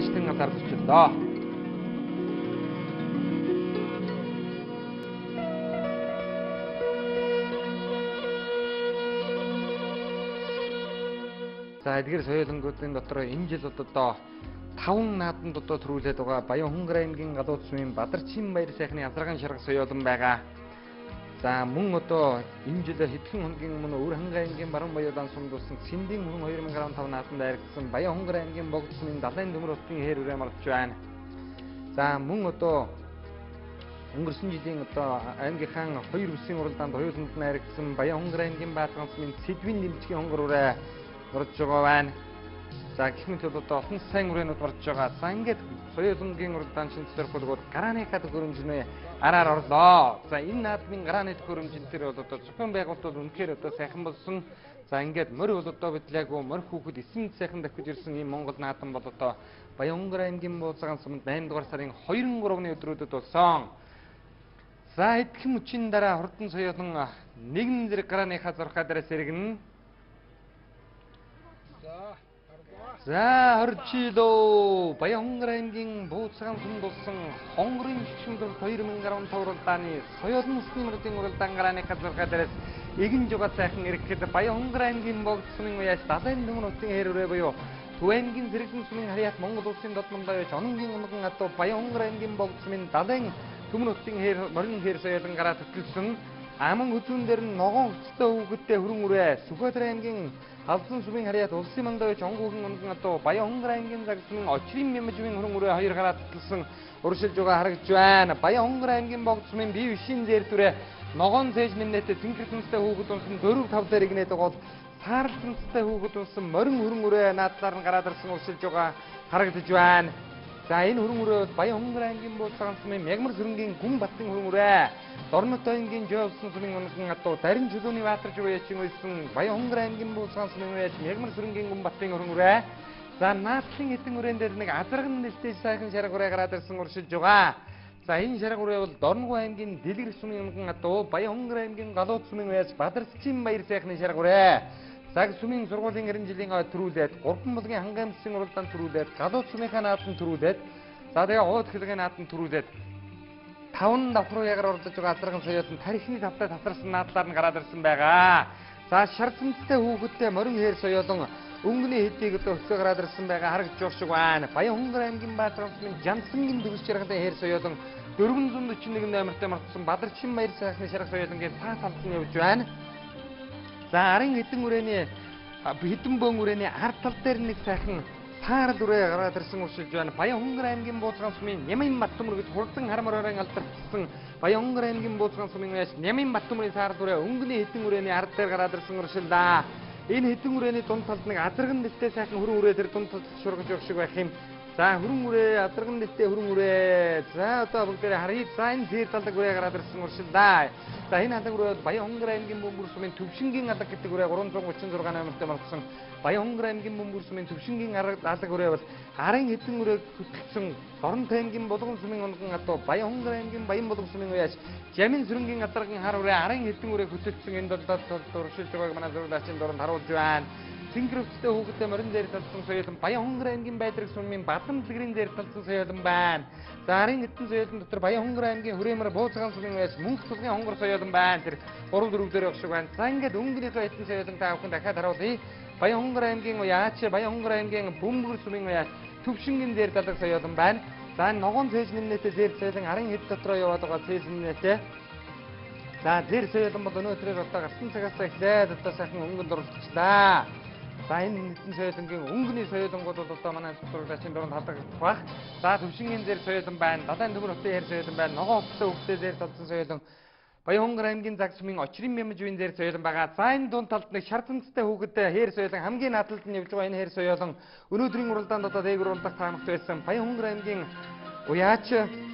ажлын газар төчлөө. За эдгээр соёлонгуудын дотор энэ жил одоо 5 нааданд одоо төрүүлээд байгаа Баян Хунгар аймгийн Галууц сумын Бадарчин баяр сайхны азарган шарга соёолон байгаа. За мөн одоо энэ жил хэдхэн хоногийн өмнө Өвөр Хангай аймгийн Баруун Баяудаан сумд болсон Сэндийн хүрэн 2015 нааданд дайрагдсан Баян Хунгар аймгийн Богд сумын Далайн төмөр утгын хээр үрээ маргаж байна. За мөн одоо өнгөрсөн жилийн одоо аймгийнхаа 2 үсгийн уралдаанд хоёуланд найрагдсан Баян Хунгар аймгийн Баатган сумын Сэдвийн нэмжгийн хонгор үрээ маргаж байгаа байна. За гэх мэт одоо олон сайн үрээнүүд марж байгаа. За ингээд соёлонгийн уралдаан шинжлэх ухаалгууд гарааныхаа төхөөрөмжнөө араар орлоо. За энэ наадмын гарааны төхөөрөмжн дээр бол одоо зохион байгуулалт үнэхээр одоо сайхан болсон. За ингээд морь бол одоо бидлээгүй морь хүүхэд эсэнд сайхан давхиж ирсэн ийм Монгол наадам бол одоо Баян Хунгар аймгийн Бууцган сумд 8 дугаар сарын 2-3-ны өдрүүдэд болсон. За хэдхэн мөчийн дараа хурдан соёлон нэгэн зэрэг гарааныхаа зурхаа дээрээс иргэн. За хоржидоо Баян Хунгар аймгийн Бууцган сумд болсон хонгорын шишмдэл 2015 уралдааны соёлын өсний мөрдийн уралдаан гарааныхаа зурхаа дээрээс игэн жугаа сайхан ирэхэд Баян Хунгар аймгийн Богд сумын уяас Далайн төмөр утгын хээр үрээ буюу Түвэнгийн зэрэгэн сумын харьяат Монгол улсын додмон давж ононгийн унган атуу Баян Хунгар аймгийн Богд сумын Далайн төмөр утгын хээр морин хээр соёлон гараа төтөлсөн аман үзүүн дээр нь ногоон хөцтэй хүүхэдтэй хөрөн үрээ Сүхбаатар аймгийн Алдан сумын харьяат улсын мандавч онгуугийн унган атуу Баян Хунгар аймгийн загсмын очрын мэмжийн хөрөн үрээ хоёр гараа төтөлсөн уршилж байгаа харагдж байна. Баян Хунгар аймгийн Богд сумын бие вишийн зээртүрээ ногоон цээж нэмнэтэй цэнгэр цэнцтэй хүүхэд унсан 4-5 дээр игнээд байгаа саарл цэнцтэй хүүхэд унсан морин хөрөн үрээ наадлаар нь гараад ирсэн уршилж байгаа харагдж байна. За энэ хөрөн үрээ Баян Хунгар аймгийн Бууцган сумын Мягмар сөрөнгийн Гүн Баттын хөрөн үрээ Дорнот аймгийн Жолсон сумын унган атуу Дарин чөлөөний Баатар жууяачин үйсэн Баян Хунгар аймгийн Бууцган сумын уяач Мягмар сөрөнгийн Гүн Баттын хөрөн үрээ. За наадлын хэдэн үрээн дээр нэг азарган нэлтэй сайхан шарга үрээ гараад ирсэн уршилж байгаа. За энэ шарга үрээ бол Дорногов аймгийн Дэлгэр сумын унган атуу Баян Хунгар аймгийн Галууц сумын уяач Бадарчин баяр сайхны шарга үрээ. Цаг сумын сургуулийн 90 жилийн төрүүлээд 3 булгийн хангамжсын уралдаанд төрүүлээд Галууц сумынхаа нааданд төрүүлээд за тэгээ ууд хэлгийн нааданд төрүүлээд 5 давхруу ягаар оролцож байгаа азарган соёлын тарихны тавтай тасарсан наадлаар нь гараад ирсэн байгаа. За шар цэнцтэй хүүхэдтэй морин хээр соёлон өнгөний хэдийг одоо өсгөө гараад ирсэн байгаа харагдж байгаа шиг байна. Баян Хунгар аймгийн Баатган сумын Жансангийн дөрвс жаргалтай хээр соёлон 441 номертой мартсан Бадарчин баяр сайхны шарга соёлонгийн цаа талсан явж байна. За арын хэдэн үрээний хэдэн бөөн үрээний ард тал дээр нэг сайхан таарал үрээ гараад ирсэн уршилж байна. Баян Хунгар аймгийн Бууцган сумын Нямын Баттөмөр гэж хурдан хармороор алдарсан Баян Хунгар аймгийн Бууцган сумын уяас Нямын Баттөмөрийн таарал үрээ өнгөний хэдэн үрээний ард дээр гараад ирсэн уршилдаа. Энэ хэдэн үрээний дунд талд нэг азарган нэлтэй сайхан хөрөн үрээ тэр дунд талд шургаж явах шиг байх юм. За хөрөн үрээ азарган нэлтэй хөрөн үрээ. За одоо бүгдээ харъя. За энэ зэр талд үрээ гараад ирсэн уршилдаа. За энэ алаг үрээ Баян Хунгар аймгийн Бөмбөр сумын Төвшингийн алаг гэдэг үрээ 336 номертой маргасан Баян Хунгар аймгийн Бөмбөр сумын Төвшингийн алаг үрээ бол арын хэдэн үрээ хөтлсөн Дорнот аймгийн Булган сумын унган атуу Баян Хунгар аймгийн Баян Булган сумын уяач Жамин сөрөнгийн азарган хар үрээ арын хэдэн үрээ хөтлсөн энэ долдод уршилж байгааг манай зөвлөлийн дуранд харуулж байна. Цэнгэрвчтэй хүүхэдтэй морин дээр талсан соёлон Баян Хунгар аймгийн Байдраг сумын Бадан дэлгэрийн дээр талсан соёлон байна. За арын хэдэн соёлон дотор Баян Хунгар аймгийн Хүрэмэр Бууцган сумын уяач Мөнх цулгын хонгор соёлон байна. Тэр 3-4 дээр явах шиг байна. За ингээд өнгөнийхөө хэдэн соёлон та бүхэн дахиад харуулъя. Баян Хунгар аймгийн уяач Баян Хунгар аймгийн Бөмбөр сумын уяач Төвшингийн дээр талах соёлон байна. За ногоон цээж нэмнэтэй зэр соёлон арын хэд дотроо яваад байгаа цээж нэмнэтэй. За зэр соёлон бол өнөөдрээр одоо гартан цагаас эхлээд одоо сайхан өнгөнд оролцлаа. За энэ хэдэн соёлонгийн өнгөний соёлонгууд бол одоо манай сургуулийн дуранд хадгалагдах баг. За Төвшингийн зэр соёлон байна. Далайн төмөр утгын хээр соёлон байна. Ногоон хөцтэй хөвгтэй зэр талсан соёлон Баян Хунгар аймгийн загсмын очрын мэмжийн зэр соёлон байгаа. За энэ дунд талд нэг шар цэнцтэй хүүхэдтэй хээр соёлон хамгийн наадталд нь явж байгаа энэ хээр соёлон өнөөдрийн уралдаанд одоо дээгүүр уралдах таамагт байсан Баян Хунгар аймгийн уяач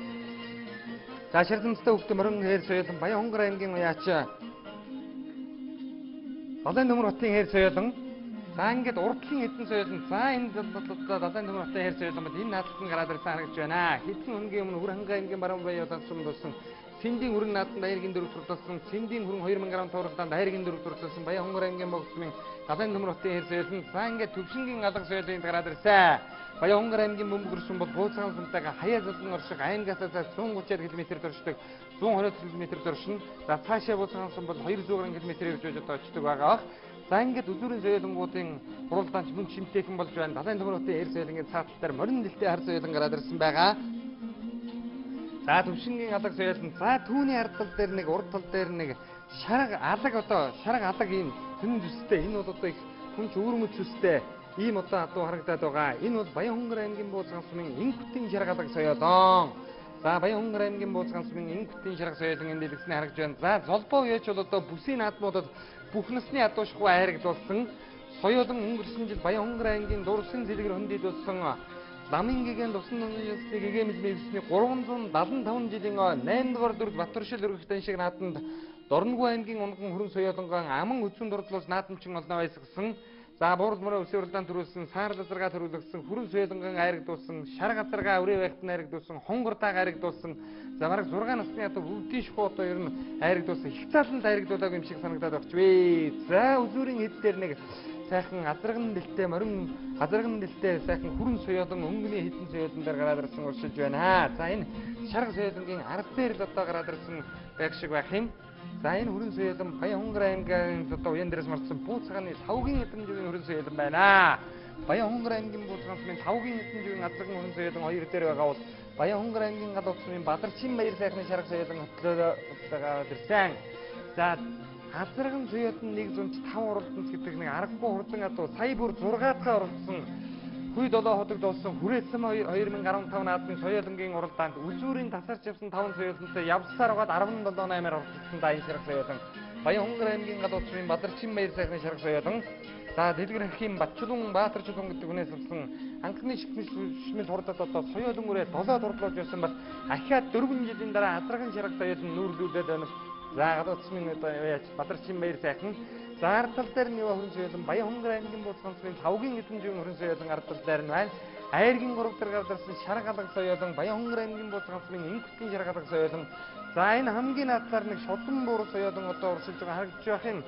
за шар цэнцтэй хүүхэдтэй морин хээр соёлон Баян Хунгар аймгийн уяач Далайн төмөр утгын хээр соёлон За ингээд урдлын хэдэн соёлон за энэ далайн төмөртэй хэр соёлон бол энэ наадад нь гараад ирсэн харагдж байна. Хэдэн өдрийн өмнө Хүр хангаа аймгийн баруун баян сумдулсан Сэндийн хүрэн нааданд аяргийн дөрөв турталсан Сэндийн хүрэн 2010 товрогтанд аяргийн дөрөв турталсан Баян Хонгор аймгийн богцмын далайн төмөртэй хэр соёлон за ингээд төвшингийн алга соёлын гараад ирсэн. Баян Хонгор аймгийн бөмбөг сум бол бууцхан сумтайга хаяа зулан орших аймгаас 130 км доршдог 120 км доршин. За цаашаа бууцхан сум бол 200 км ирж байж очдог байгаа. За ингээд үзүүрийн соёлонгуудын хуралдаанч мөн шимтээхэн болж байна. Далайн төмөртэй хэр соёл ингээд цаатал дээр морин дэлтэй хар соёлон гараад ирсэн байгаа. За төвшингийн алга соёлон за түүний ард тал дээр нэг урд тал дээр нэг шарга алга ийм тэн зүстэй энэ бол одоо их хүн ч өөрмөц зүстэй ийм одоо хатуу харагдаад байгаа. Энэ бол Баян Хонгор аймгийн бууцхан сумын инхтийн шарга алга соёлон. За Баян Хонгор аймгийн бууцхан сумын инхтийн шарга соёлон энд дэлгэснээ харагдж байна. За золбоо яач бол одоо бүсийн наадмуудад бүх насны ядуушгүй хайрагдуулсан соёлон өнгөрсөн жил Баян Хонгор аймгийн дурсан зэлгэр хөндийдүүлсэн Ламын гэгээн тусан нууцны гэгээмэл мэвсний 375 жилийн 8 дугаар дүрд Батөршил өргөхтэн шиг нааданд Дорногов аймгийн унган хүрэн соёлонгон аман үцэн дурдлуус наадамчин олноо байсгсан. За буурал мөрөө өсвөрлөөн төрүүлсэн саар лазарга төрүүлсэн хүрэн соёлонгон айрагдуулсан шар газарга өрөө байхтан айрагдуулсан хонгордааг айрагдуулсан за бараг 6 насны ятуу өвдгийн шхуу одоо ер нь айрагдуулсан их цааланд айрагдуулаагүй юм шиг санагдаад багч вэ. За үзүүрийн хэд дээр нэг сайхан азарган дэлтэй морин азарган дэлтэй сайхан хүрэн соёлон өнгөний хитэн соёлон дээр гараад ирсэн уршилж байна. За энэ шарга соёлонгийн ард дээр л одоо гараад ирсэн байх шиг байх юм. За энэ хүрэн соёлон Баян Хонгор аймгийн одоо уян дээрээс марцсан бууцгааны савгийн эдэмжийн хүрэн соёлон байна. Баян Хонгор аймгийн бууцгааны савгийн эдэмжийн азарган хүрэн соёлон хоёр дээр байгаа бол Баян Хонгор аймгийн гал утсны Бадарчин баяр сайхны шарга соёлон хөтлөөд ирсэн. За азарган соёлон 105 уралданц гэдэг нэг аргагүй хурдан адуу сая бүр 6 дахь оролцсон хүй 7 ходог дуулсан хүрээсэм 2015 наадмын соёлонгийн уралдаанд үзүүрийн тасарч явсан 5 соёлонтой явсаар угаад 17-8-аар оролцсон да энэ шарга соёлон Баян Хонгор аймгийн гал утсны Бадарчин баяр сайхны шарга соёлон за дэлгэр хэрхийн Батчулуун Баатарчулуун гэдэг үнээс авсан анхны шимэл хурдад одоо соёлон үрээ 7 дурдлуулж явсан бол ахиад 4 жилийн дараа азарган шарга соёлон нүүрлүүлээд байна. За гадуутсмын одоо яаж Бадарчин баяр сайхан за ард тал дээр нь хүрэн соёлон Баян Хонгор аймгийн бууцхан сумын тавгийн эдэмжийн хүрэн соёлон ард тал дээр нь байна. Айргийн 3 дээр гарсан шарга алга соёлон Баян Хонгор аймгийн бууцхан сумын инхтийн шарга алга соёлон за энэ хамгийн наадаар нэг шудан буур соёлон одоо уршилж байгаа харагдж байх юм.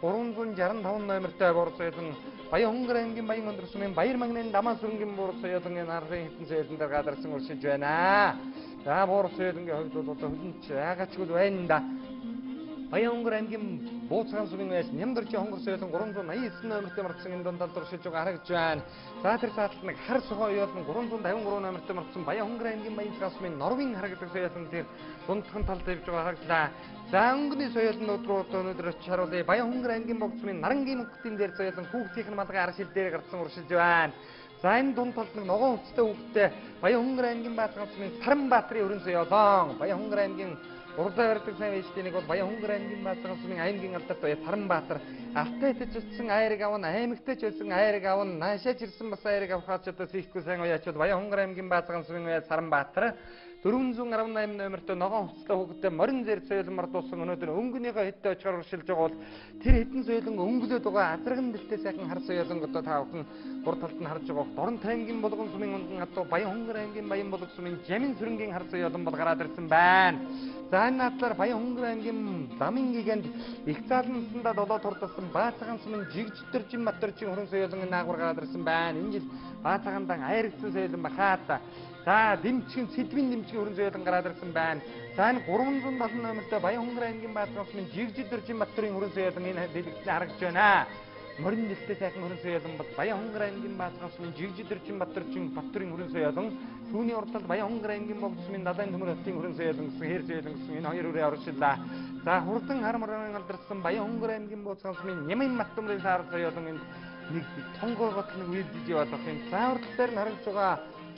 365 номертой буур соёлон Баян Хонгор аймгийн Баян өндөр сумын Баяр магнын Дамаа сүрэнгийн буур соёлон энэ арын хитэн соёлон дээр гадарсан уршилж байна. За буур соёлонгийн хувьд бол одоо хөлнч яагачгүй байна да. Баян Хонгор аймгийн бууцхан сумын байс Нямдорчийн хонгор соёлон 389 номертой марцсан энэ дундад дуршилж байгаа харагдж байна. За тэр цаатал нэг хар сухоо ёолон 353 номертой марцсан Баян Хонгор аймгийн Баянцхан сумын Норвын харагддаг соёлон тэр дундхан талд явж байгаа харагдлаа. За өнгөний соёлнууд руу өнөөдөр очиж харуулъя. Баян Хонгор аймгийн богцмын Нарангийн нүктийн дээр соёлон хүүхдийн малгай арга шил дээр гарсан уршилж байна. За энэ дунд талд нэг ногоон хүчтэй хүүхдтэй Баян Хонгор аймгийн Баатар сумын Саранбаатарын өрн соёлон Баян Хонгор аймгийн урдаа барьдаг сайн вэжтэй нэг бол Баян Хонгор аймгийн Баатар сумын аймгийн алдарт бая Саранбаатар автайтаж ирсэн айрыг авна аймагтаж ирсэн айрыг авна наашаач ирсэн бас айрыг авахад ч одоо сихтгүй сайн уяач бол Баян Хонгор аймгийн Баатар сумын бая Саранбаатар 418 номертой ногоон хувцастай хүүхэдтэй морин зэрэг соёлон мардуулсан өнөөдөр өнгөнийхөө хэдтэй очихоор уршилж байгаа бол тэр хэдэн соёлон өнгөлөд байгаа азарган дэлтэй сайхан хар соёлон одоо та бүхэн урд талд нь харж байгаа. Дорн таймгийн болгон сумын унган адуу Баян Хонгор аймгийн Баян болог сумын Жамин сүрэнгийн хар соёлон бол гараад ирсэн байна. За энэ надлаар Баян Хонгор аймгийн Ламын гэгэнд их заалнасандаа 7 турдсан Баацхан сумын Жигждэржин Батөржин хөрөн соёлон наагур гараад ирсэн байна. Энэ жил Баацхандан айргцсан соёлон бахаата. За дэмчгийн сэдвийн дэмчгийн хөрөн соёлон гараад ирсэн байна. За энэ 370 номертой Баян Хонгор аймгийн Баацхан сумын Жигждэржин Батөрийн хөрөн соёлон энэ дэлгэцэн харагдж байна. Морин дэлтэй сайхан хөрөн соёлон бол Баян Хонгор аймгийн Баацхан сумын Жигждэржин Батөрийн хөрөн соёлон түүний урд талд Баян Хонгор аймгийн богд сумын Далайн төмөр хотын хөрөн соёлон гэсэн хэр соёлон гэсэн энэ хоёр үрээ оршиллаа. За хурдан хар морын алдарсан Баян Хонгор аймгийн Бууцхан сумын Нямын мат төмрийн сар соёлон энэ нэг тонгоогот нэг үйл жижиг болох юм. За урд дээр нь харагдж байгаа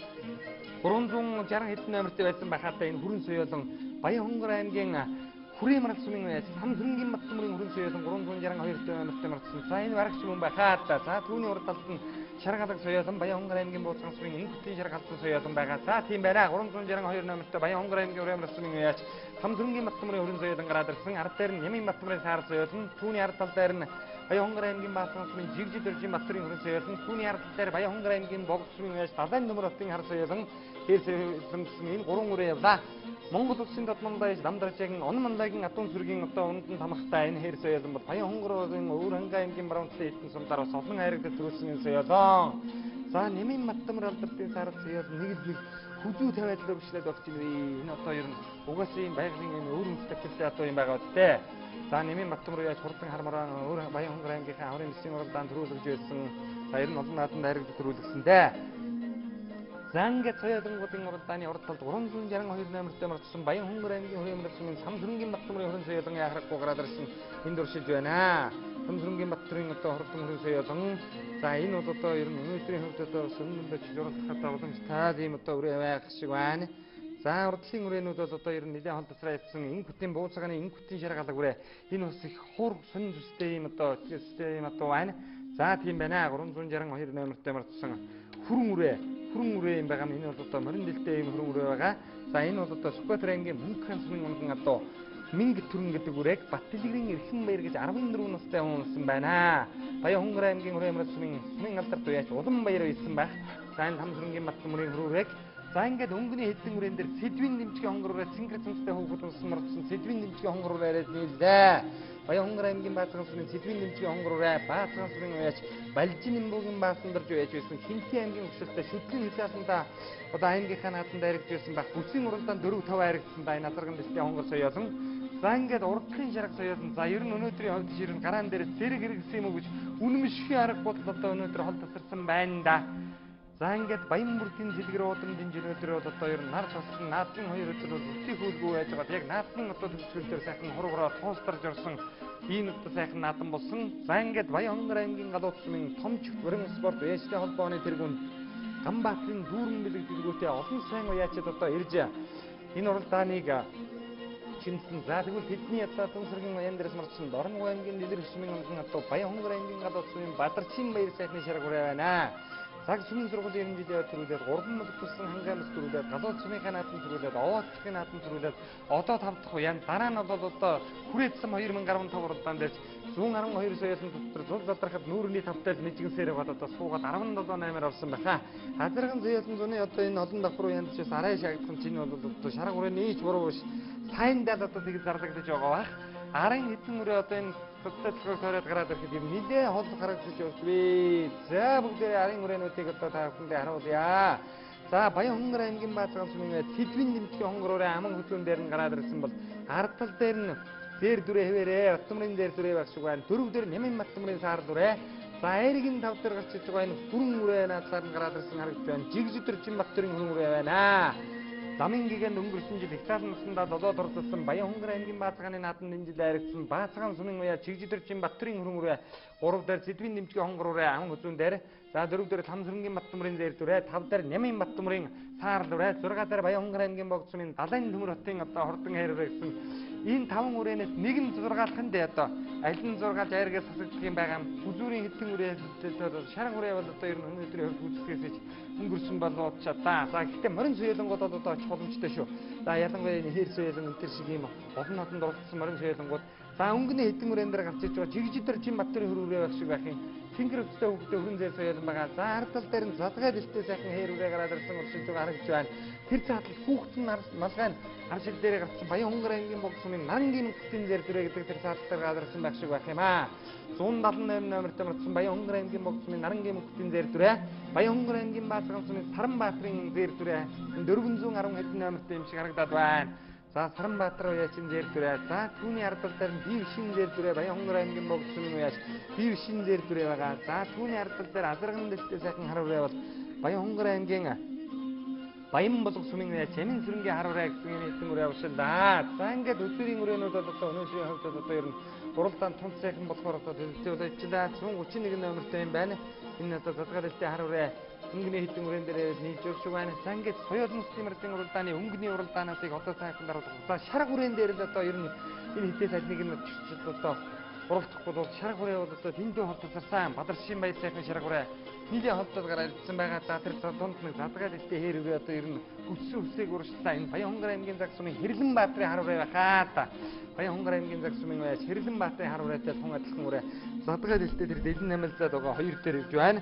360 хэдэн номертэй байсан байхаатай энэ хүрэн соёлон Баян Хонгор аймгийн Хүрээ марц сумын Самсрынгийн мат төмрийн хүрэн соёлон 362 номертэй марцсан. За энэ барагч мөн байхаатай. За түүний урд талд нь шаргадаг соёлон Баян хонгор аймгийн Бууцган сумын инхтийн шараг халдсан соёлон байгаа. За тийм байна. 362 номертой Баян хонгор аймгийн Ураймрас сумын уяач Хамсрынгийн Баттамрын хүрэн соёлон гараад ирсэн. Ард дээр нь Нямын Баттамрын саар соёлон, түүний ард тал дээр нь Баян хонгор аймгийн Баатган сумын Жигжид Дөржин Баттарын хүрэн соёлон, түүний ард тал дээр Баян хонгор аймгийн Богд сумын уяач Далайн нөмөр хотын хар соёлон хээр соёлон энэ 3 үрээ явлаа. Монгол улсын дотмондоо дамдарчгийн он манлагийн атун сүргийн одоо ундан тамхтай энэ хээр соёлон бол Баян хонгорын өвөр ханга аймгийн баруунтай эдэн сумдаар бас олон хайрагдаж төрүүлсэн энэ соёлон. За Нямын Баттамар алдартын сар соёлон нэг л хүзүү тавиад л өргөжлөд өгч байна вэ. Энэ одоо ер нь угаасаа юм байгалийн юм өөр үндэслэлтэй одоо юм байгаа үстэй. За Нямын Баттамар яаж хурдан хармараа өөр Баян хонгор аймгийнхаа аврын нисийн уралдаан төрүүлж байсан. За ер нь олон нааданд хайрагдаж төрүүлсэн дээ. За ингээд соёлонгуудын уралдааны урд талд 362 номертой марцсан Баян хонгор аймгийн Ураймрас сумын Самсрынгийн Баттамрын хүрэн соёлон яхахгүй гараад ирсэн энд уршиж байна. Самсрынгийн Баттарын одоо хордон хүрэн соёлон. За энэ бол одоо ер нь өнөөдрийн хувьд одоо сүмбэч журалдахад уламжтай ийм одоо үрээ байх шиг байна. За урдлын үрээнүүд бол одоо ер нь нэлээд холдосраа ятсан инкутийн бууцгааны инкутийн шаргалаг үрээ. Энэ бас их хуур сонин зүстэй ийм одоо систем одоо байна. За тийм байна. 362 номертой марцсан хүрэн үрээ юм байгаа юм. Энэ бол одоо морин дэлтэй ийм хүрэн үрээ байгаа. За энэ бол одоо Сүхбаатар аймгийн Мөнххан сумын унган одоо Минг түрэн гэдэг үрээг Баттилгэрийн Эрхэн баяр гэж 14 настай хүн унсан байна. Баян хонгор аймгийн Ураймрас сумын алдарт уяач Улан баяр байсан байх. За энэ Хамсрынгийн Баттамрын хүрүүрэг. За ингээд өнгөний хэдэн үрэн дээр сэдвийн дэмжгийн хонгор ураа цэнгэр цэнцтэй хөөгд унсан марцсан сэдвийн дэмжгийн хонгор ураа яриад нийлээ. Баян хонгор аймгийн Баатган сумын сэдвийн дэмжгийн хонгор ураа Баатган сумын уяач Балжин Имбогийн Баасандарж уяач байсан. Хинтийн аймгийн өсөлтөд шүтгэн хязгаарлалтаа одоо аймгийнхаа нааданд дайрагдж байсан байх. Бүсийн уралдаан 4-5 харагдсан байна. Назарган дэстэй хонгор соёлон. За ингээд урдлын шарга соёлон. За ер нь өнөөдрийн хувьд ширэн гараан дээр зэрэг хэрэгсэн юм уу гэж үнэмшгүй арга бодол одоо өнөөдөр хол тасарсан байна да. За ингээд Баян бүрдийн зэлгэр уудамдын өнөөдөр бол одоо ер нь нар цосон наадын 2 өдөр бол үлдээ хөлгүй байж байгаа. Яг наадын одоо төвчгөлдөр сайхан хургаараа тоолтарж орсон ийм одоо сайхан наадан болсон. За ингээд Баян хонгор аймгийн галууд сумын том чигт өрн спорт уяачтай холбооны тэргүүнд Ганбаатарын дүүрэн бэлэг дэлгүүртэй олон сайн уяачид одоо ирж энэ уралдааныг шинжлэн. За тэгвэл тэдний одоо Тунсргийн уян дээрээс марцсан Дорног аймгийн Нэлэр сумын унган одоо Баян хонгор аймгийн галууд сумын Бадарчин баяр сайхны шарга хүрээ байна. Цаг сүмэн сургуулийн 9 жилийн төрүүлээд 3 мод тусан хангамс төрүүлээд галууд сумынхаа наадам төрүүлээд овоочгийн наадам төрүүлээд одоо 5 дахь уян дараа нь бол одоо хүрээдсэн 2015 уралдаан дээр 112 соёлын дотор зул задрахад нүүрний тавтай мэжгэнсээр бод одоо суугаад 17-8-аар авсан байхаа. Хазарган соёлын зуны одоо энэ олон давхар уянд ч арай шаагдсан чинь бол одоо шарга үрээ нээж буруу биш. Сайн даад одоо тэгж зарлагдаж байгаа бах. Арын хэдэн үрээ одоо энэ төсөлтөөр төрөөд гараад ирэхэд юм нэлээ хол харагдаж байна. За бүгдээ арын үрээнүүдийг одоо та бүхэндээ харуулъя. За Баян хонгор аймгийн Баатган сумын сэдвийн дэмжгийн хонгор ураа аман хөтлөн дээр нь гараад ирсэн бол ард тал дээр нь дээр дүрээ хэвээрээ Баттамрын дээр дүрээ байх шиг байна. Дөрөв дээр Нямын Баттамрын саар дүрээ. За Айргийн тав дээр гарч иж байгаа энэ хүрэн үрээ наадлаар нь гараад ирсэн харагдж байна. Жигжид Дөржин Баттарын хүрэн үрээ байна. Замын гэгэнд өнгөрсөн жил ихтаалан наснда долоо дурдсан Баян хонгор аймгийн Баатганы нааданд энэ жил харагдсан Баатган сумын уяа Жигжид Дөржин Баттарын хүрэн үрээ 3 дээр сэдвийн дэмжгийн хонгор ураа аман хөзүүн дээр. За 4 дээр Хамсрынгийн Баттамрын зээр дүрээ, 5 дээр Нямын Баттамрын саар дүрээ, 6 дээр Баян хонгор аймгийн Богд сумын Далайн төмөр хотын одоо хордон хайраар гэсэн энэ 5 үрээнээс нэг нь зургаалхан дээ одоо аль нь зургаалж айргаас хасагдах юм байгаа юм. Үзүүрийн хэдэн үрээ шарга үрээ бол одоо ер нь өнөөдрийн хувьд үзэхээс өнгөрсөн болоод чадаа. За гэхдээ морин соёлонгууд одоо очих боломжтой шүү. За ялангуяа энэ хээр соёлон энэ төр шиг ийм олон хотод оролцсон морин соёлонгууд. За өнгөний хэдэн үрээн дээр гарч иж байгаа Жигжид Дөржин Баттарын хүрээ байх шиг байх юм. Тэнгэр өвчтэй хөвгтэй хүрэн зэр соёлон байгаа. За ард тал дээр нь задгай дэлтэй сайхан хээр үрээ гараад ирсэн уршиж байгаа харагдж байна. Тэр цаатал хүүхдэн малгай харшил дээр гарсан Баян хонгор аймгийн Богд сумын Нарангийн мөнгөтийн зэр дүрээ гэдэг тэр цаатал дээр гараад ирсэн байх шиг байх юм аа. 178 номертой марцсан Баян хонгор аймгийн Богд сумын Нарангийн мөнгөтийн зэр дүрээ. Баян хонгор аймгийн Баатган сумын Саранбаатарын зэр дүрээ 410 хэдэн номертой юм шиг харагдаад байна. За Саранбаатар уяачин зэр дүрээ. За түүний ард тал дээр бив шин зэр дүрээ Баян хонгор аймгийн Богд сумын уяач бив шин зэр дүрээ байгаа. За түүний ард тал дээр Азарган дэстэй сайхан хар үрээ бол Баян хонгор аймгийн Баян болго сумын уяач Амин сүрэнгийн хар үрээ гэсэн энэ хэдэн үрээ авшилаа. За ингээд өдрийн үрээнүүд бол одоо өнөөдрийн хувьд одоо ер нь уралдаан тунц сайхан болохоор одоо төлөвлөжлээ. 131 номертой юм байна. Энэ одоо задгай дэлтэй хар үрээ өнгөний хэдэн үрээн дээр нийлж өгч байна. За ингээд соёлын стимерийн уралдааны өнгөний уралдаануудыг одоо сайхан даруулах. За шарга үрээн дээр л одоо ер нь энэ хитээс аль нэг нь одоо урагтахгүй бол шарга үрээ бол одоо дэндүү хол тасарсан Бадарчин баяр сайхны шарга үрээ нийлээ холдоод гараад ирсэн байгаа. За тэр дунд нэг задгаад ихтэй хэрэг одоо ер нь хүсээг урагшлаа. Энэ Баянгар аймгийн Заг сумын Хэрлэнбаатарын хар ураа хаа та. Баянгар аймгийн Заг сумын байж Хэрлэнбаатарын хар ураатай тун адилхан ураа задгаад ихтэй тэр дэлэн намилзаад байгаа хоёр дээр ирж байна.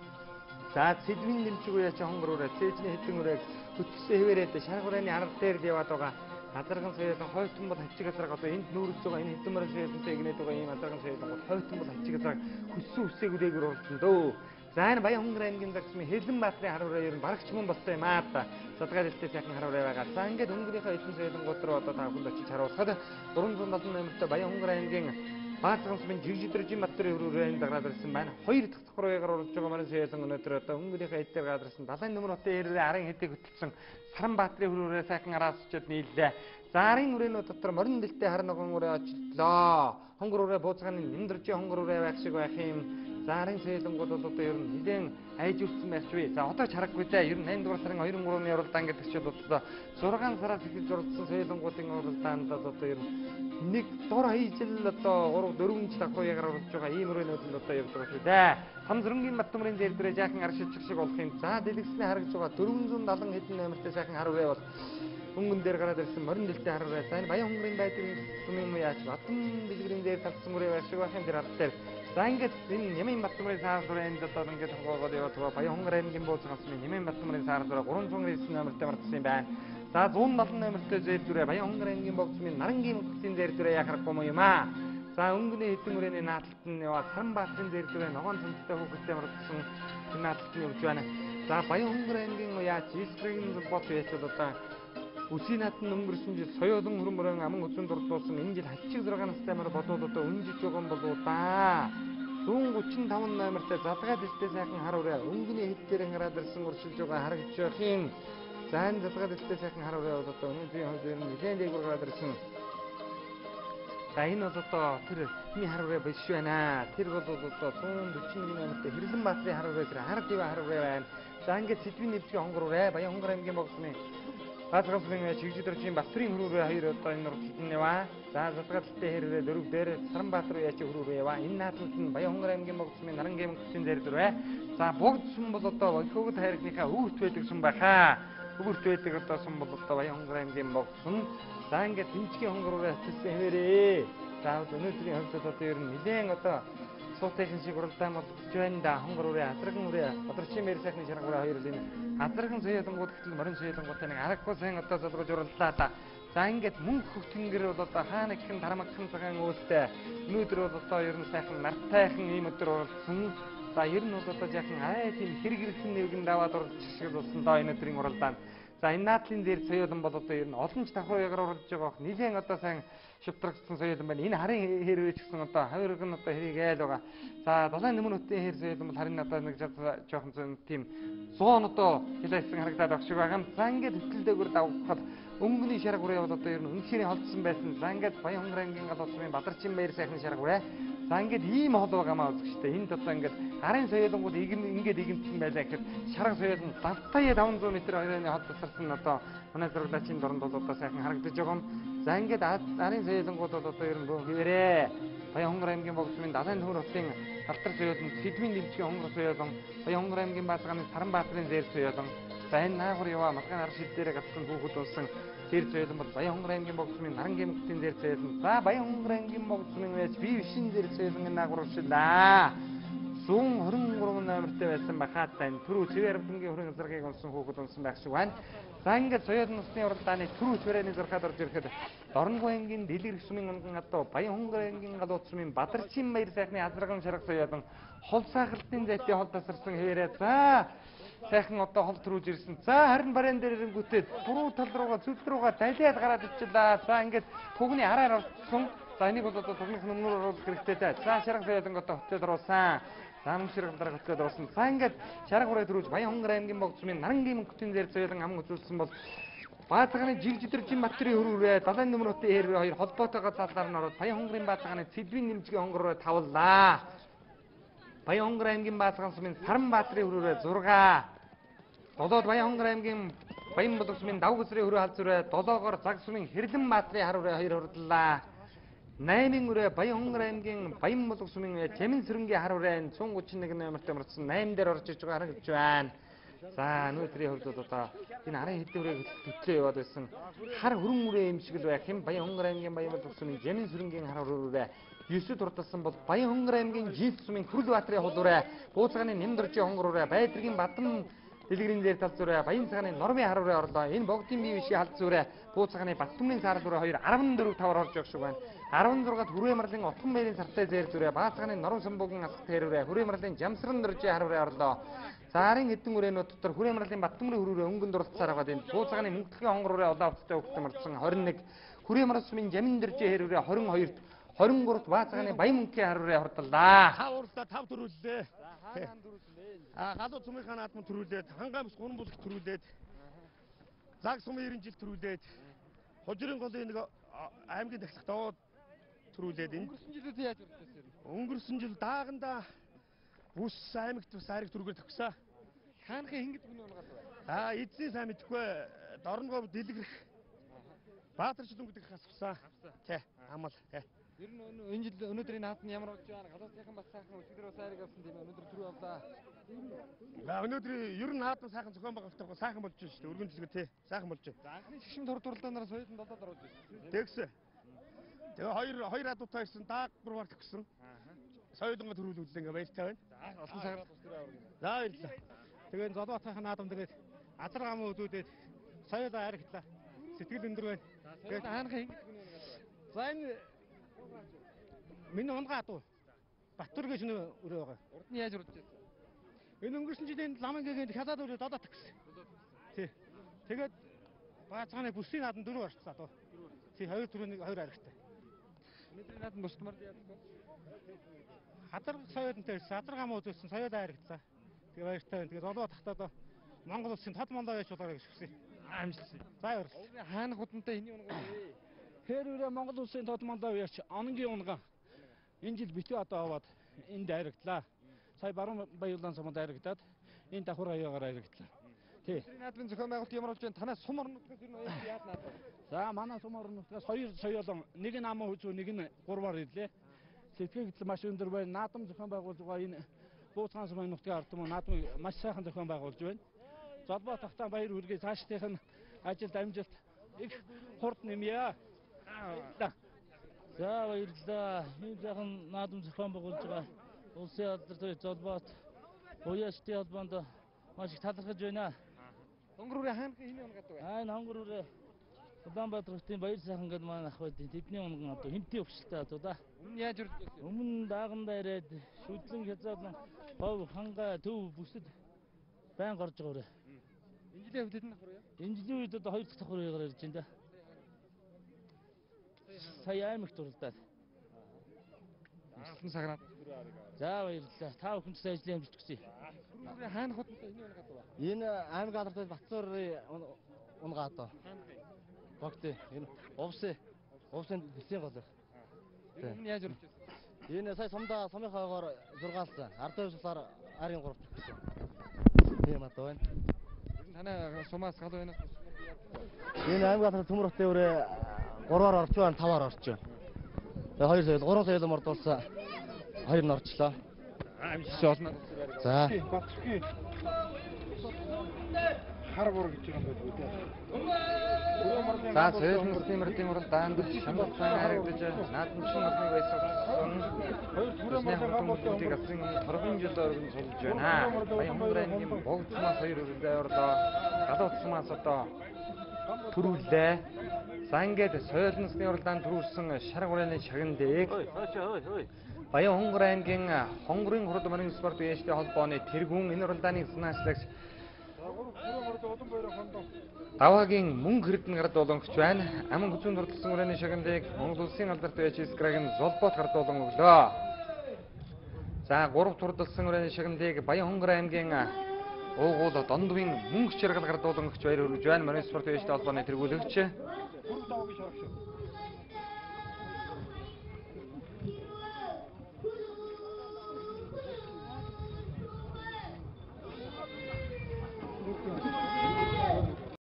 За Сэдвийн нэмчиг уяа чи хонгор ураа цээжний хэдэн урааг хөтгсөн хэвээрээд шаргуурын арга дээр яваад байгаа. Азарган соёлын хойтон бол хачиг азарга одоо энд нүүрж байгаа энэ хэдэн мөрөн соёлонтой игнээд байгаа ийм азарган соёлын бол хойтон бол хачиг азарга хүссэн үсээг үрээгөр уралсан дөө. За энэ Баянгар аймгийн Заг сумын Хэрлэнбаатарын хар ураа ер нь барагч мөн болтой юм аа та. Задгаад ихтэй сайхан хар ураа байгаа. За ингээд өнгөнийхөө эзэн соёлонгууд руу одоо та бүхэнд очиж харуулсад 370 номертой Баянгар аймгийн Баатган сумын Жигжидэржин Баттарын өрөөрөнд дараад ирсэн байна. Хоёр дахь давхруугаар оруулж байгаа марын соёлон өнөөдөр одоо өнгөнийхөө эдгээр гадарсан далайн нөмрөтэй хэрэг арын хэдийг хөтөлсөн Саранбаатарын өрөөрөө сайхан араас очиод нийллээ. За арын үрээнүүд дотор морин дэлтэй хар ногоон өрөө очлоо. Хонгор өрөө бууцгааны нэмдэржийн хонгор өрөө байх шиг байх юм. За арын соёлонгууд бол одоо ер нь нэлээд айжуулсан байх чвэ. За одоо ч харахгүй дээ. Ер нь 8 дугаар сарын 2-3-ны уралдаан гэдэг чинь одоо 6 сараас эхэлж уралдсан соёлонгуудын уралдаанд одоо ер нь нэг дор хаяжл одоо 3-4 жил давхруу ягаар уралж байгаа ийм өрөөнүүд нь одоо явж байгаа шүү дээ. Хамзрынгийн Баттамрын дээр дээрээ жаахан ар шилжих шиг болох юм. За дэлгэсний харагдж байгаа 470 хэдэн номертэй сайхан хар ураа бол өнгөн дээр гараад ирсэн морин дэлтэй хар ураа. За энэ Баянгарын байдлын сумын маяач Батан бэлгэрийн дээр тавцсан үрээ байх шиг байх юм дээр ар дээр. За ингээд энэ Нямын Баттамрын саар дуранд одоо ингээд хонгоогоод яваад байгаа Баянгар аймгийн бууцган сумын Нямын Баттамрын саар дураа 309 номертэй мартсан юм байна. За 170 номертой зээл дүрээ Баянгар аймгийн богцмын Нарангийн мөнгөсийн зээл дүрээ яхахгүй юм аа. За өнгөний хэдэн үрээний наадталт нь яваа Саранбаатарын зээл дүрээ ногоон цамцтай хүүхэдтэй мартсан энэ наадталт нь явж байна. За Баянгар аймгийн яач Искрийн бот яачвал одоо үсийн хатан өнгөрсөн жил соёолон хөрмөрөн аман үзэн дурлуулсан энэ жил хачиг 6 настай мөр бодоод одоо үнжиж байгаа юм болоо да. 135 номертой задгаад ихтэй сайхан хар ураа өнгөний хэд дээр гараад ирсэн уршилж байгаа харагдж байх юм. За энэ задгаад ихтэй сайхан хар ураа бол одоо өнөөдрийн хувьд ер нь нэлээд дээгүүр гараад ирсэн. За энэ бол одоо тэр миний хар ураа биш байна. Тэр бол одоо 141 номертой Хэрлэнбаатарын хар ураа тэр ард ива хар ураа байна. За ингээд Сэдвийн нэвчгийн хонгор ураа Баянгар аймгийн богцны Баатган сумын Жигжидэржин Баттарын хөрөөрөө хоёр одоо энэ уралдаанд яваа. За задгаалтай хэрэг дөрөв дээр Саранбаатар яач хөрөөрөө яваа. Энэ наадмалт нь Баянгар аймгийн богцмын Нарангийн мөнгөсийн дээр дөрвэ. За богд сум бол одоо Хөвгөд хайргийнхаа өвөрт байдаг сум байхаа. Өвөрт байдаг одоо сум бол одоо Баянгар аймгийн богцсон. За ингээд дэмжгийн хонгороо хэлсэн хэвээрээ. За өнөөдрийн хувьд одоо ер нь нэлээд одоо суутайхан шиг уралдаан болж байна да. Хонгор үрээ, азарган үрээ, бодрочийн мэр сайхны шарга үрээ хоёр л энэ азарган соёлонгууд гэтэл морин соёлонгуудтай нэг аргагүй сайн одоо залгаж уралдаа да. За ингээд мөнгө хөвтөнгөр бол одоо хаана гэх тарамагхан цагаан өөстэй. Өнөөдөр бол одоо ер нь сайхан нартайхан ийм өдөр уралдсан. За ер нь бол одоо жаахан тийм хэрэг ирсэн нэгэн даваад уралж шиг болсон доо энэ өдрийн уралдаанд. За энэ наадлын дээр соёлон бол одоо ер нь олон ч давхруу ягаар уралж байгаа. Нилээн одоо сайн шивтрагдсан соёлон байна. Энэ харын хэрвээ ч гэсэн одоо хавирг нь одоо хэрэг айл байгаа. За далайн нөмрөтийн хэр соёлон бол харин одоо нэг жоохон тийм 100 одоо хилээсэн харагдаад баг шиг байгаа юм. За ингээд хөтөлдөөгөр давхад өнгөний шарга үрээ бол одоо ер нь үнэхээр холдсон байсан. За ингээд Баянгар аймгийн гал улсын Бадарчин баяр сайхны шарга үрээ. За ингээд ийм хол байгаамаа үзэгчтэй. Энд одоо ингээд гарын соёлонгууд ингээд игэмтсэн байлаа гэхэд шарга соёлон давтаа 500 м хоёрын хол тасарсан одоо манай зураглаачийн дорнд бол одоо сайхан харагдаж байгаа юм. За ингээд гарын соёлонгууд бол одоо ер нь хэвээрээ Баянгар аймгийн богцмын далайн төмөр хотын алтар соёлон, Сэдвийн нэмчгийн хонгор соёлон, Баянгар аймгийн Баатганы Саранбаатарын зээл соёлон. За энэ наагур яваа малгайн ар шил дээр гацсан хүүхэд унсан зээл соёлон бол Баянгар аймгийн богцмын Нарангийн мөнгөсийн зээл соёлон. За Баянгар аймгийн богцмын байж бие бишин зээл соёлон энэ наагур шилаа. 123 номертэй байсан бахаатай түрүү цэвэр ардгийн хөрөнгө заргийг унсан хүүхэд унсан байх шиг байна. За ингээд соёлын усны уралдааны түрүү цэвэрэний зурхаад орж ирэхэд Дорногов аймгийн Дэлгэр сумын онгон хатуу Баянгар аймгийн галууд сумын Бадарчин баяр сайхны азарган шарга соёлон хол сахалтын зайтай хол тасарсан хэвээрээ. За сайхан одоо хол төрүүлж ирсэн. За харин барайн дээр ирэнгүүтээ буруу тал руугаа зүл руугаа далиад гараад ичлээ. За ингээд түгний хараар орсон. За энийг бол одоо тугнах нүмнөр оруулах хэрэгтэй дээ. За шарга соёлон одоо хөтөд оруулсан. Замын ширэг дараа хөтөд оруулсан. За ингээд шарга ураа төрүүлж Баянгар аймгийн богцмын Нарангийн мөнгөсийн зээл соёлон ам үзүүлсэн бол Баатганы Жигжидэржин Баттарын хөрөөрөө далайн нөмрөтийн хэрэг хоёр холбоотойгоо залгаар нь ороод Баянгарын Баатганы Сэдвийн нэмжгийн хонгороо тавлаа. Баянгар аймгийн Баатган сумын Саранбаатарын хөрөөрөө 6. Долоод Баянгар аймгийн Баян боловсрын Давгсрын хөрөө халз хүрээ 7-оор Заг сумын Хэрлэнбаатарын хар хүрээ 2 хурлаа. 8-ын үрээ Баян Хонгор аймгийн Баян Булг сумын Жамин сэрэнгийн хар хүрээнд 131 номертой мөрдсөн 8 дээр орж иж байгаа харагдж байна. За өнөөдрийн хувьд бол одоо энэ арын хэдэн үрээг хөтлөө яваад байсан хар хөрөн үрээ юм шиг л байх юм. Баян Хонгор аймгийн Баян Булг сумын Жамин сэрэнгийн хар хүрээ 9-д урдсан бол Баян Хонгор аймгийн Жинс сумын Хүрлбаатарын хол үрээ, Бууцгааны Нямдоржийн хонгор үрээ, Байдргийн Бадам дэлгэрийн дээр тал зүрэ, Баян цагааны Нормын хар үрээ орлоо. Энэ богдын бие бишийн халд зүрэ, Бууцгааны Баттүмний сар үрээ 2 14 5-аар орж явах шиг байна. 16-д Хүрээмарлын Утган баярын сартай зээр зүрэ, Баацгааны Норон самбуугийн асах тэр үрээ, Хүрээмарлын Жамсран дөржийн хар үрээ орлоо. Заарын хэдэн үрээнүүд дотор Хүрээмарлын Баттүмний хөр үрээ өнгөн дуралцаар байгаа энэ Бууцгааны Мөнгөлгийн хонгор үрээ улаавцтай өгсөн мөрдсөн 21, Хүрээмар сумын Жамин дөржийн хэр үрээ 22-т 23-т Баацгааны Баян мөнгөгийн хар үрээ хурдлаа. Хав урлаа 5 төрүүллээ. Хаан төрүүллээ. Галуу цумынхаа наадмын төрүүлээд, Хангамс гурван бүлэг төрүүлээд, Заг сумын 90 жил төрүүлээд, Хожирын голын нэг аймгийн тахлах доод төрүүлээд энэ Өнгөрсөн жилүүд яаж урдсан юм? өнгөрсөн жил дааганда бүс аймагт бас ариг төргөөр төгсөн. Хаанхын хингид гүн унгаад байна. Эзний сайн мэдхгүй Дорногов дэлгэрэх Баатарчил өнгөдөх хасвсан. Тий, амал тий. Ер нь энэ жил өнөөдрийн наадам ямар болж байна? Галуусныхан бас сайхан өчигдөр бас айраг авсан тийм ээ. Өнөөдөр түрүү авлаа. Өнөөдөр ер нь наадам сайхан зохион байгуулалтаа сайхан болж байна шүү дээ. Өргөн жилгээ тий, сайхан болж байна. За анхны шигшин турдуулдаанаар соёлд долоод оруулж байна. Тэгсэн. Тэгээ хоёр адуутай ирсэн дааг бүрвар төгсөн. Соёлонго төрүүлүүлээ ингээ баяртай байна. За олон цагаар бас түрүү авраг. За баярлалаа. Тэгээ Золбоотойхын наадам тэгээд азар гамаа өдөөдөөд соёлоо аригтлаа. Сэтгэл өндөр байна. Тэгээд хаанхын хингид гүн унгаад байна. За энэ миний унгаа адуу. Баттүр гэж нөө өрөө байгаа. Урд нь яаж урдж байсан? Энэ өнгөрсөн жилийн ламангийн хязаад өрөө додоо төгсөн. Тий. Тэгээд Баацгааны бүсийн наадам 4 орцсон адуу. Тий 2 төрөний 2 аригтай. Өнөөдрийн наадам бусдмар яаж вэ? Хадар соёлонтой азар гамаа өдөөсөн соёл аригтлаа. Тэгээ баяртай байна. Тэгээ Золбоо тахтаа Монгол улсын тод мондоо байж болоорой гэж хүсье. Амжилт. За баярлалаа. Хаана хутантай хэний унгав вэ? Хэр үрээ Монгол улсын тод мондоо ярьч ононгийн унган энэ жил битүү одоо аваад энд аригтлаа. Сая баруун баялан самд аригдаад энэ давхар аягаар аригтлаа. Тий. Өнөөдрийн наадмын зохион байгуулалт ямар болж байна? Танаас сум орнотгоос ер нь яаж наадав? За манай сум орнотгоос 2 соёлон нэг нь амаа хүзүү нэг нь гурваар ирлээ. Сэтгэл хөдлөл маш өндөр байна. Наадам зохион байгуулж байгаа энэ Бууцгаан сумын нутгийн ард түмэн наадмыг маш сайхан зохион байгуулж байна. Золбоо тахтаа баяр хүргэе цаашдынх нь ажилд амжилт их хурд нэмье. За баярлалаа. Энэ сайхан наадам зохион байгуулж байгаа улсын алдартай Золбоот уяашдын холбоонд маш их талархаж байна. Хонгор үрээ хаанхын хэний унгаад вэ? Энэ хонгор үрээ Улаанбаатар хотын баяр сайхан гал маань ах байдیں۔ Тэдний унган одоо хэмтээ өвчлөлтэй одоо да. Өмнө яаж урдж байсан? Өмнө даагандаа ирээд шүдлэн хязгаарлан хов хангаа төв бүсэд байн гарч байгаа үрээ. Энэ жилийн хувьд хэдэн давхар вэ? Энэ жилийн үед одоо 2 дахь давхар ягаар ирж байна да. Сая аймагт уралдаад. Олон цагаар түрүү авраг. За баярлалаа. Та бүхэнд ажлын амжилт хүсье. Хүрээ хаана хутантай хэний унгаад вэ? Энэ аймаг алдартай Батцуурын унгаа одоо. Богдээ. Энэ увсын бэлсийн гол. Өмнө яаж урдж байсан? Энэ сая сумынхаагаар 6-аас ардын хувьсаар арын 3 төгсөн. Тийм одоо байна. Ер нь танай сумаас галуу байна. Энэ аймаг алдартай Төмөр хотын өрөө 3-аар орж байна, 5-аар орж байна. Тэгээ 2 соёл, 3 соёл мордуулсан. 2 нь орчлоо. Амжилт олно. За. Батцгийн хар бур гэж байгаа юм байна. За соёлын стимердийн урал даандч шамбалцан харагдаж наадамчин олныг баясгалсан. Түрүүний хамтлагуудыг асан торгон жил өргөн сулж байна. Баян Хонгор аймгийн богдсмаас 2 өргөдөө орлоо. Галуутсмаас одоо төрүүллээ. За ингээд соёлын стимерийн уралдаанд төрүүлсэн шарга хүрээний шагнадыг Баян Хонгор аймгийн хонгорын хурд марийн спорт биеэжтэй холбооны тэргүүн энэ уралдааны санаачлагч Даваагийн мөнгө хэрдэн гардуулангч байна. Аман хүзүүнд хурдсан хүрээний шагнадыг Монгол улсын алдартай Чискрагийн Золбоот гардуулан өглөө. За 3 турдалсан хүрээний шагнадыг Баян Хонгор аймгийн уугуул Дондвын мөнгө чаргал гардуулангч баяр хүргэж байна. Марийн спорт биеэжтэй холбооны тэргүүлэгч.